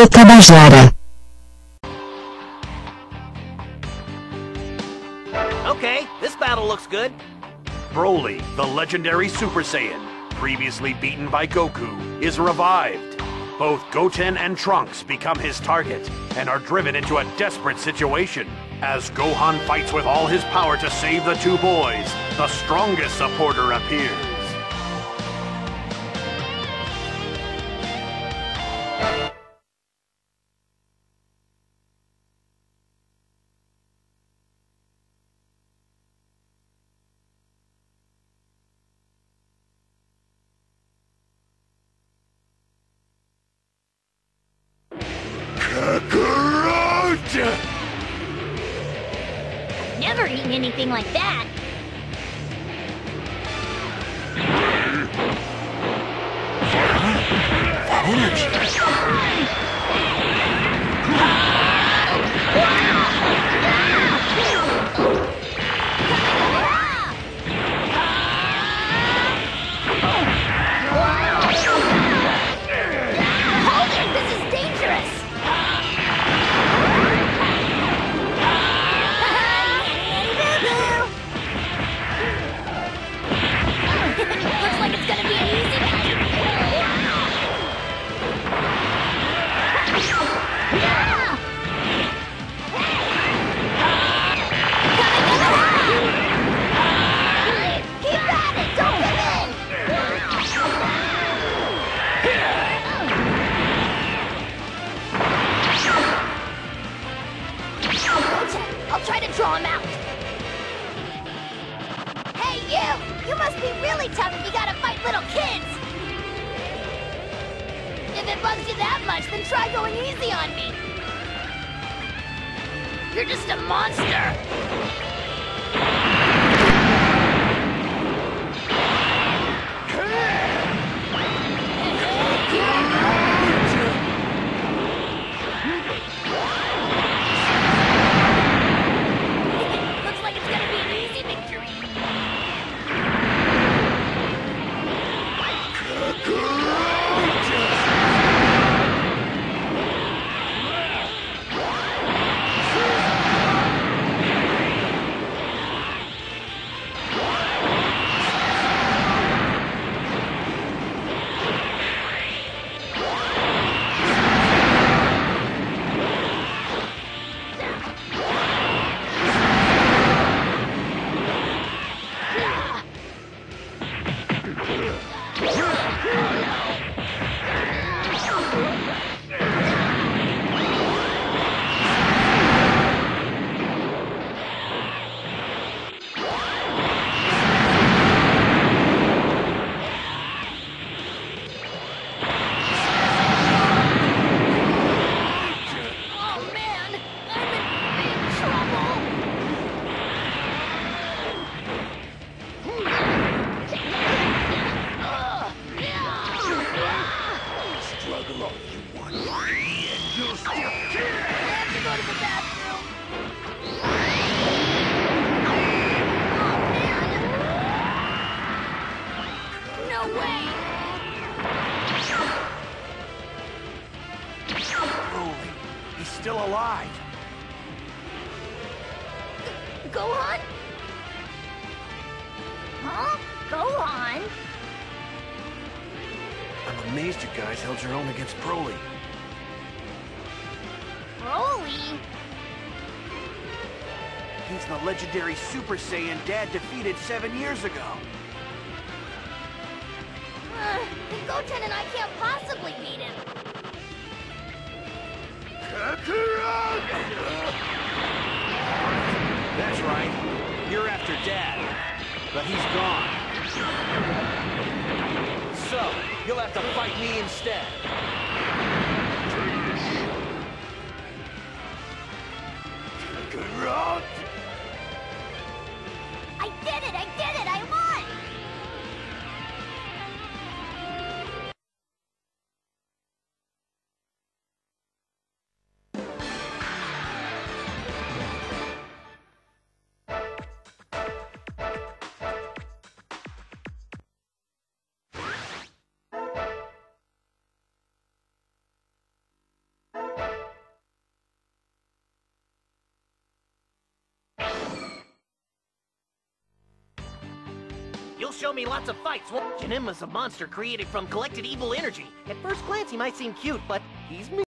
Rádio Tabajara. Okay, this battle looks good. Broly, the legendary Super Saiyan, previously beaten by Goku, is revived. Both Goten and Trunks become his target and are driven into a desperate situation. As Gohan fights with all his power to save the two boys, the strongest supporter appears. Never eaten anything like that. That energy. Hold it! This is dangerous! Looks like it's gonna be an easy Keep at it! Don't give in! I'll try to draw him out. Hey, you! You must be really tough if you gotta fight little kids! If it bugs you that much, then try going easy on me! You're just a monster! Looks like it's gonna be an easy victory! Oh man, I'm in big trouble. Struggle all you want. And you'll still I have to go to the bathroom. Oh man. No way. Broly, he's still alive. Gohan? Huh? Gohan? I'm amazed you guys held your own against Broly. Broly? He's the legendary Super Saiyan Dad defeated 7 years ago. Then Goten and I can't possibly beat him. That's right. You're after Dad, but he's gone. So, you'll have to fight me instead. I did it! I did it! I You'll show me lots of fights. Janemma's a monster created from collected evil energy. At first glance, he might seem cute, but he's mean.